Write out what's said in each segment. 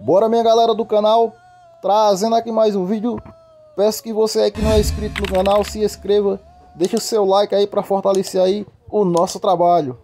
Bora, minha galera do canal, trazendo aqui mais um vídeo. Peço que você aí que não é inscrito no canal, se inscreva, deixa o seu like aí para fortalecer aí o nosso trabalho.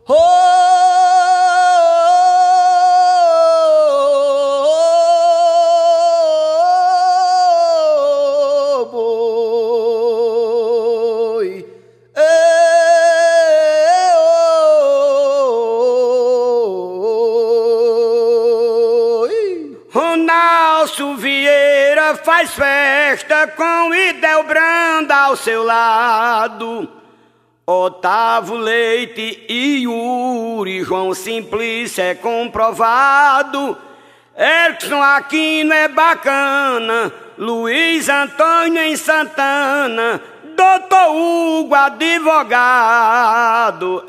Ronaldo Vieira faz festa com Idelbranda ao seu lado. Otávio Leite e Yuri, João Simplício é comprovado. Erickson Aquino é bacana, Luiz Antônio em Santana, Doutor Hugo advogado.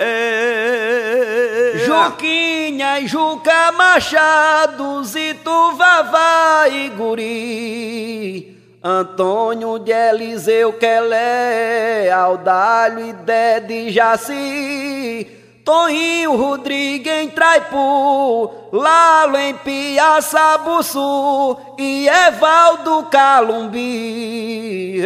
Juquinha e Juca Machado, Zito Vavá e Guri, Antônio de Eliseu Quelé, Audálio e Dede Jaci, Toninho Rodrigues em Traipu, Lalo em Piaçabuçu e Evaldo Calumbi.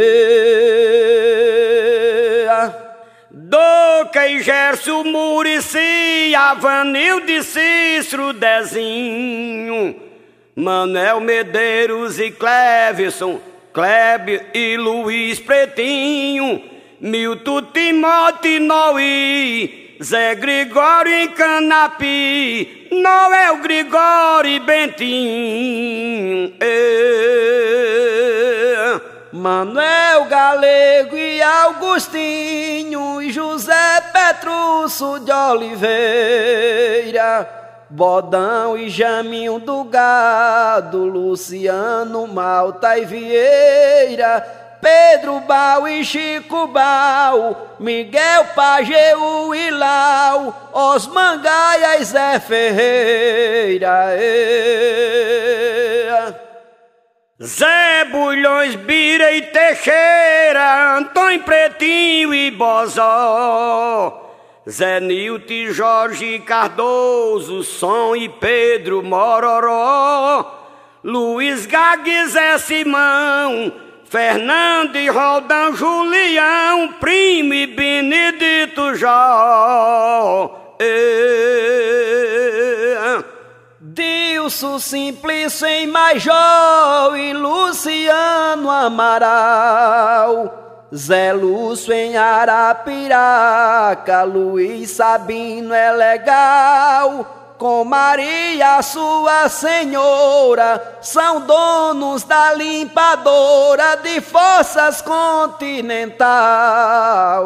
Doca e Gerson Murici, Avanilde Cícero Dezinho, Manuel Medeiros e Cleverson, Kleber e Luiz Pretinho, Milton Timóteo Noí, Zé Gregório em Canapi, Noel Gregório e Bentinho. Manuel Galego e Augustinho e José Petrúcio de Oliveira, Bodão e Jaminho do Gado, Luciano Malta e Vieira, Pedro Bal e Chico Bal, Miguel Pageu e Lau, Osman Gaia e Zé Ferreira. Zé Bulhões, Bira e Teixeira, Antônio Pretinho e Bozó, Zé Nilton, Jorge Cardoso, Som e Pedro Mororó, Luiz Gague, Zé Simão, Fernando e Roldão Julião, Primo e Benedito Jó. Dilson Simplício em Major e Luciano Amaral, Zé Lúcio em Arapiraca, Luiz Sabino é legal, com Maria sua senhora, são donos da limpadora de Fossas Continental.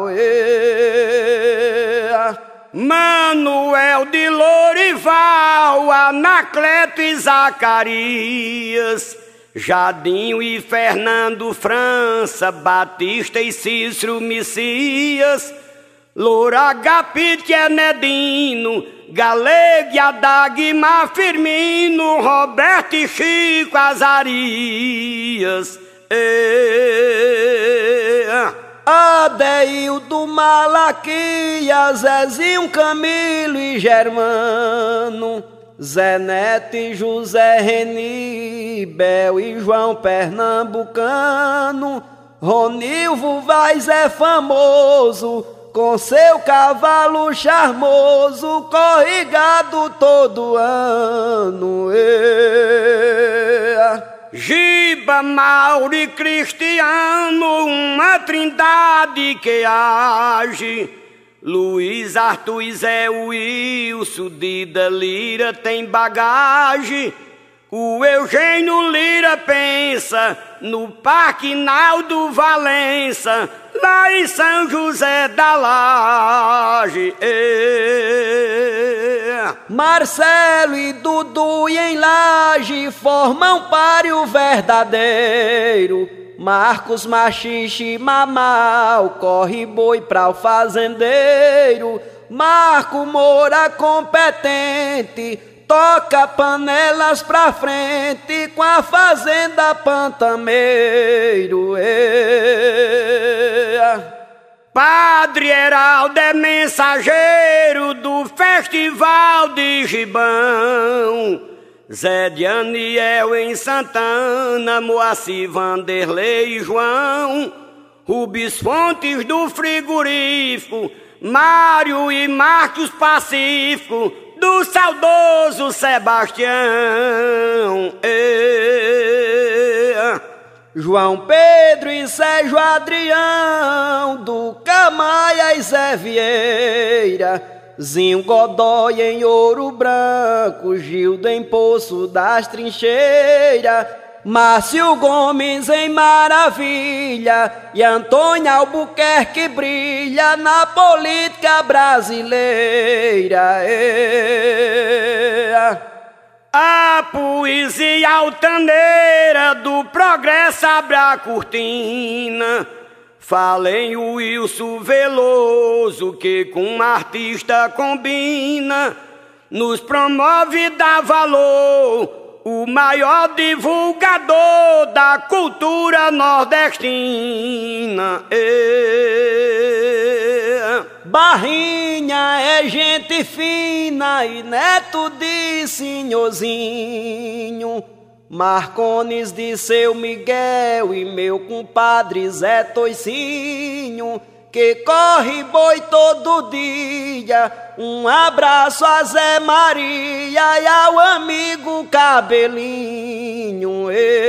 Manuel de Lorival, Anacleto e Zacarias, Jadinho e Fernando França, Batista e Cícero Messias, Loura Agapite e Nedino, Galego e Adagmar Firmino, Roberto e Chico Azarias. Adeildo Malaquias, Zezinho Camilo e Germano, Zé Neto e José Reni, Bel e João Pernambucano, Ronilvo Vaz é famoso, com seu cavalo charmoso, corrigado todo ano. Giba, Mauro e Cristiano, uma trindade que age. Luiz, Arthur e Zé Wilson, Dida Lira tem bagagem. O Eugênio Lira pensa no Parque Naldo Valença, lá em São José da Laje. Marcelo e Dudu e em Laje formam páreo verdadeiro. Marcos Machixe e Mamal, corre boi pra o fazendeiro. Marco Moura competente, toca panelas pra frente com a fazenda Pantameiro. Padre Heraldo é mensageiro do Festival de Gibão. Zé de Aniel em Santana, Moacir, Vanderlei e João, Rubens Fontes do Frigorífico, Mário e Marcos Pacífico, do saudoso Sebastião. João Pedro e Sérgio Adrião, do Camaia e Zé Vieira, Zinho Godói em Ouro Branco, Gildo em Poço das Trincheiras, Márcio Gomes em Maravilha e Antônio Albuquerque brilha na política brasileira. A poesia altaneira do progresso abre a cortina. Falem o Wilson Veloso, que com um artista combina, nos promove e dá valor, o maior divulgador da cultura nordestina. Barrinha é gente fina e neto de senhorzinho, Marcones de Seu Miguel e meu compadre Zé Toicinho, que corre boi todo dia. Um abraço a Zé Maria e ao amigo Cabelinho.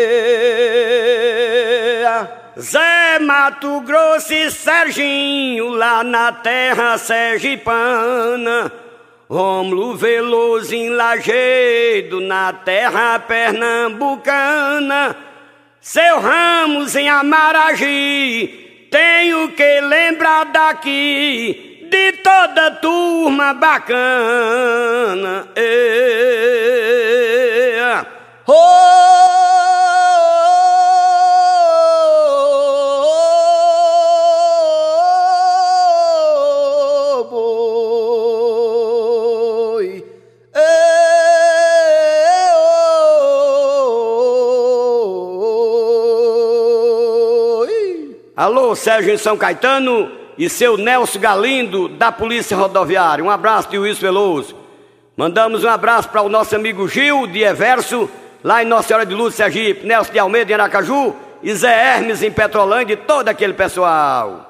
Zé Mato Grosso e Serginho, lá na terra sergipana. Rômulo Veloso em Lajedo, na terra pernambucana. Seu Ramos em Amaragi, tenho que lembrar daqui de toda turma bacana. Alô, Sérgio em São Caetano e seu Nelson Galindo, da Polícia Rodoviária. Um abraço de Wilson Veloso. Mandamos um abraço para o nosso amigo Gil de Everso, lá em Nossa Senhora de Luz, Sergipe, Nelson de Almeida em Aracaju e Zé Hermes em Petrolândia e todo aquele pessoal.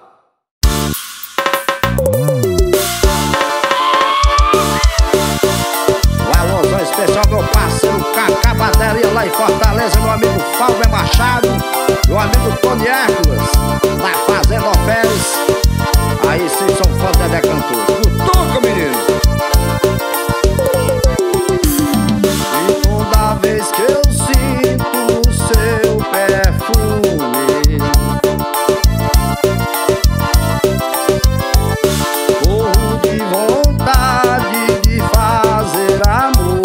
O alôzão especial meu parceiro Cacá Bateria lá em Fortaleza, meu amigo Fábio Machado, meu amigo Tony Hércules, da Fazenda Oféres. Aí sim são fãs da Dedé Cantor. Cutuca, menino! E toda vez que eu sinto o seu perfume, morro de vontade de fazer amor.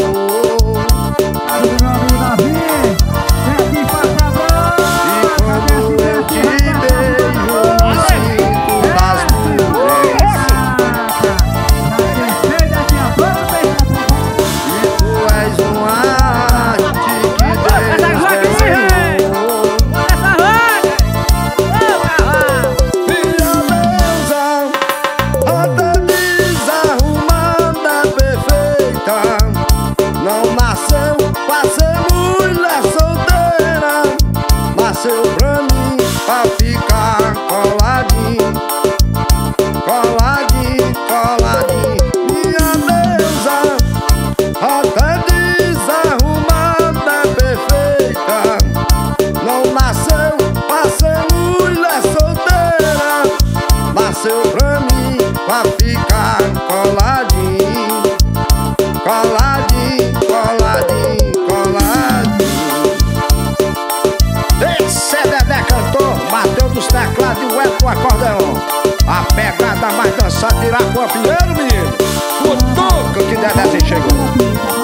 A pegada mais dançada, tirar com o primeiro menino. O toco que Dedé chegou.